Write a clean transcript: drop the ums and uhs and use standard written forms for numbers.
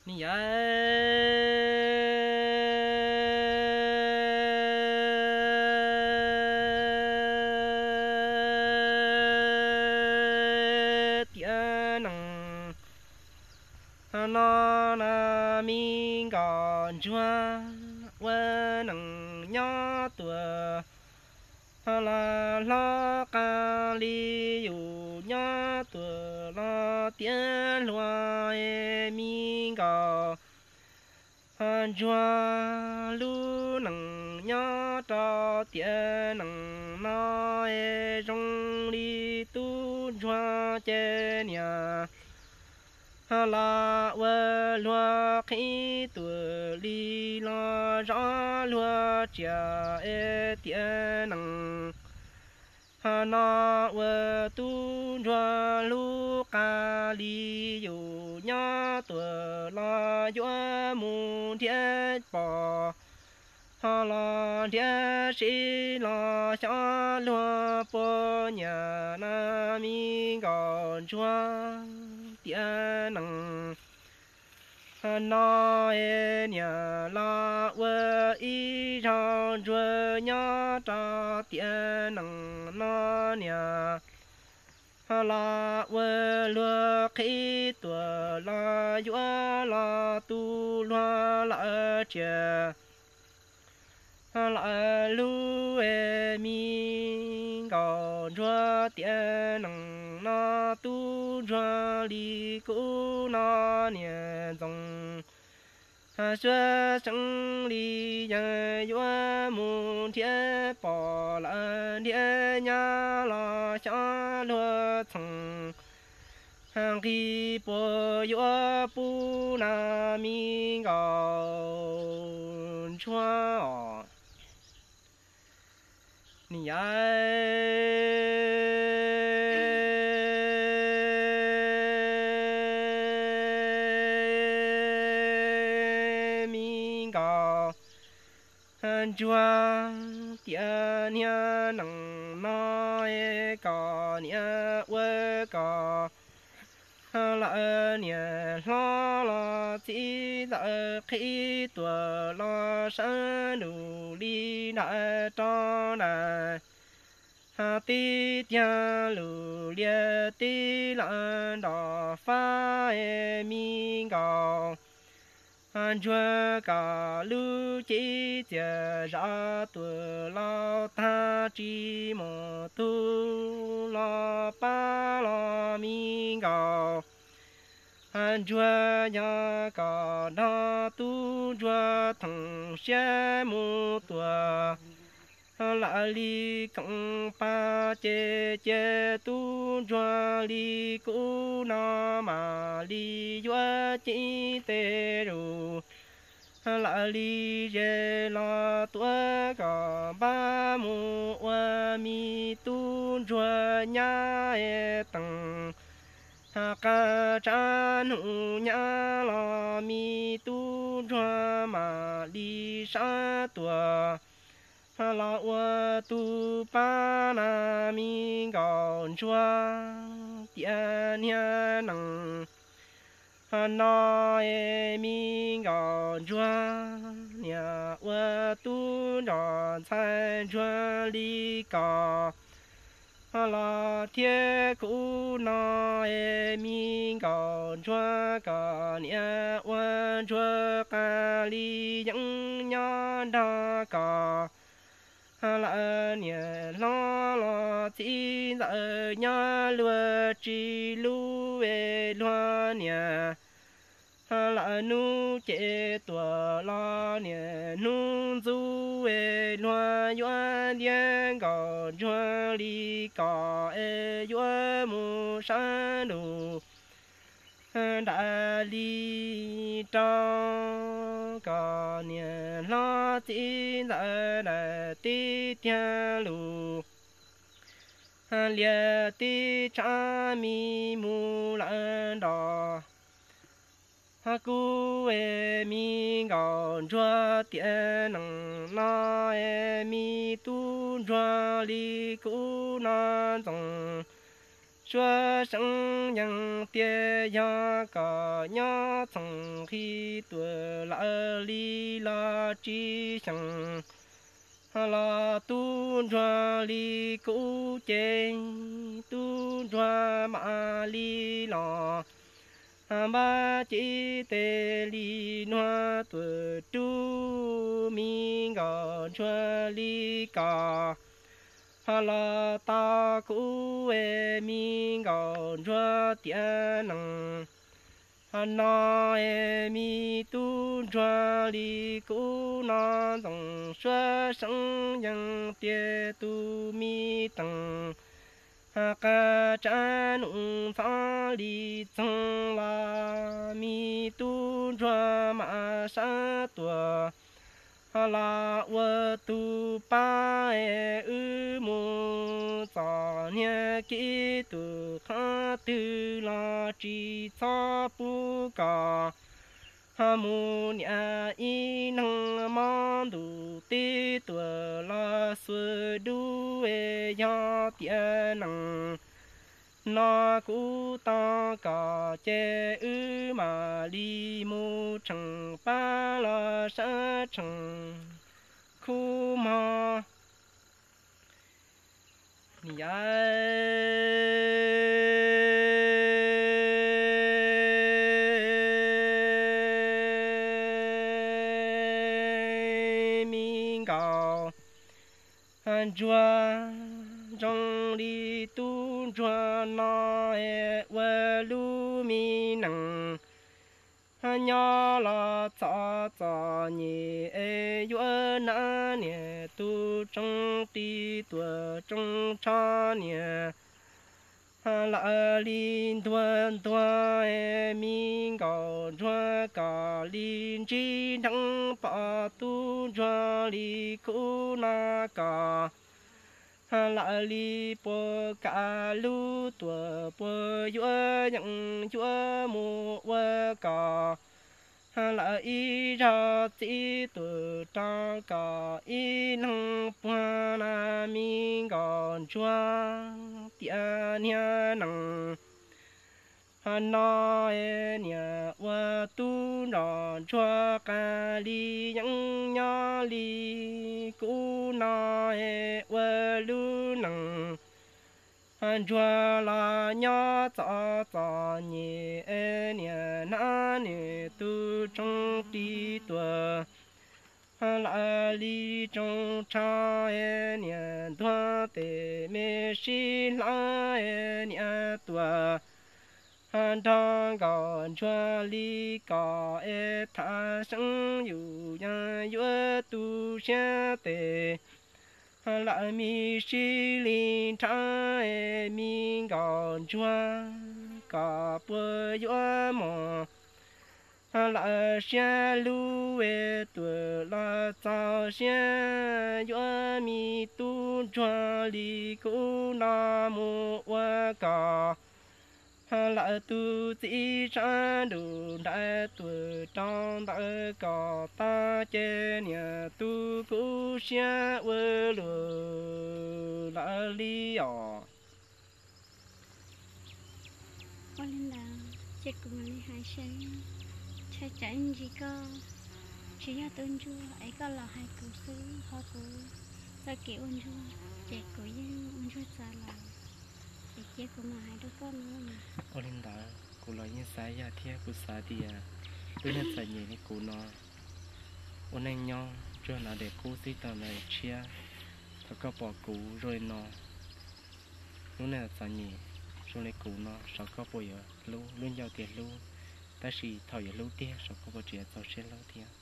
你天能那那民间转，我能伢多。la la ca li yu nhá tuổi la tiếng loa e mi gà han joa lu nang nhá ta tiếng nang na e trong li tu joa che nhà la wa loa khi tuổi li la ra loa chia e tiếng nang na wa tu ra lu ca li yu nhá tuổi la yua mu thiên bò la thiên sĩ la cha lua po nhà na mi gòn chuan thiên năng na e nhà la wa y ra rua nhá ta thiên năng na nhà la wa lua khi tuổi la yua la tu la la chia la lu e mi gòn rua thiên năng na tu ra li cu na niên dòng xưa chẳng li nhà yua mu thiên bỏ la thiên nhà la cha lúa thằng hàng kỳ bỏ yua pu na mi gòn chua你mi gà chua tiền nhà nằng nói cả nhà quê cả la nhà la la chỉ là khi tuổi la sáng đủ đi đại cho này ti tia lu lia ti lan đỏ pha e mi gạo chúa cả lu chỉ chia ra tuổi lao ta chỉ một tu la pa la mi gạo chúa nhà cả na tu chúa thằng xe mu tuổi la li công pa che che tu choa li cu na ma li yua chi te ru la li je la tua ga ba mu wa mi tu choa nya e tang ca cha nu nya la mi tu choa ma li sa tua la wa tu pa na mi gòn chua tiền nhà nằng na e mi gòn chua nhà wa tu ra cai chua li ca la thiên cu na e mi gòn chua ca nhà wa chua ca li yang nha da ca la nhà la la chỉ là nhà lúa chỉ lúa về lúa nhà la nu chế tua la nhà nu du về lúa yuan điên gạo yuan li cỏ e yuan mu san lu đại li trong cả nhà lo chỉ là đại ti thiên lu lia ti cha mi mu lan đỏ cu e mi gạo chúa tiền năng na e mi tu chúa li cu na dòng chúa sinh nhân tia ya cả nhớ trong khi tuổi lỡ li la chi chẳng là tu ra li cũ chế tu ra mà li lò ba chỉ tê li noa tuổi tu mi gò chúa li cả là ta cũ e mi gò chúa tiền năng na e mi tu ra li cũ na dòng xuân sinh nhân tia tu mi tăng ca cha nung pha li tăng la mi tu ra ma sa tua la wa tu pa e u mu ta nia ki tu kha tu la chi sa pu ka ha mu nia i nang ma du ti tu la su du e ya tia nang na cu ta cả chế ư mà li mu chẳng ba la sa chẳng khu ma ya mi gạo chúa trong đi tu chúa na e wa lu mi nang nhà la cha cha nhị e yua na nhẹ tu trong đi tua trong cha nhẹ la linh tuan tua e mi gạo chúa cả linh chi đăng pa tu chúa li cu na cả la li po ca lu tua po yua yang yua mu wa ca la i ra ti tu ta ca i nang pa na mi gon chua tia nia nang na e nia wa tu na chua ca li yang nya li cu na e wa lu nang chúa la nhớ cha cha nhị e nia na ni tu trong đi tua la li trong cha e nia tua te me shi la e nia tua đang còn chúa li cả e tha sinh yu ya yu tu xe te la mi shi linh cha e mi gòn chúa cả bữa yua mò la xe lu e tu la cha xe yua mi tu chúa li cu na mu wa cả la tu chỉ cha đủ đại tu trong đại cả ta chế nhà tu cú xe vơ lừa la li à qua lên là chết cùng anh hai sen chơi chạy gì cơ chỉ nhớ tên chú ấy có là hai cụ sư họ cụ ta kiểu anh chú chết của dân anh chú xa là chết của mà hai đứa con nữa mà Olinda cụ nói như sai ya thia cụ sai thì tôi nhận sai nhỉ cụ nó ôn anh nhau cho nó để cụ tí tao này chia thật có bỏ cụ rồi nó lúc này sai nhỉ rồi lấy cụ nó sao có bỏ giờ luôn luôn giao tiền luôn ta chỉ thầu giờ luôn tiền sao có bỏ chuyện tao sẽ lâu tiền